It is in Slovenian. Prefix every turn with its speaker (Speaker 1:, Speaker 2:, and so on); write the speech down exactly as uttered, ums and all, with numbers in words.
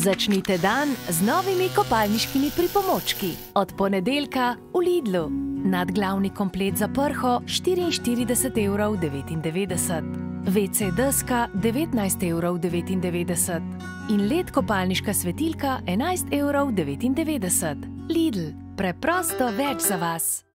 Speaker 1: Začnite dan z novimi kopalniškimi pripomočki. Od ponedeljka v Lidlu. Nadglavni komplet za prho štiriinštirideset evrov devetindevetdeset. ve ce deska devetnajst evrov devetindevetdeset. In led kopalniška svetilka enajst evrov devetindevetdeset. Lidl, preprosto več za vas.